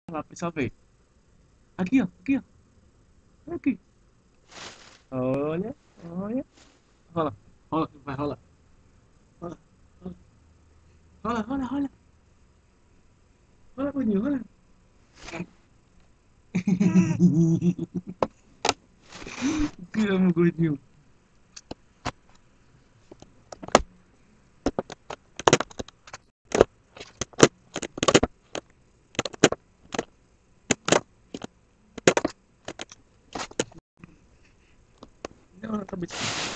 lá, pessoal, ver. Aqui, ó, aqui, ó. Aqui. Olha, olha. Rola, rola, vai, rola. Rola, rola, rola, rola, rola. Rola, gordinho, rola. Te amo, gordinho. Não, na cabeça.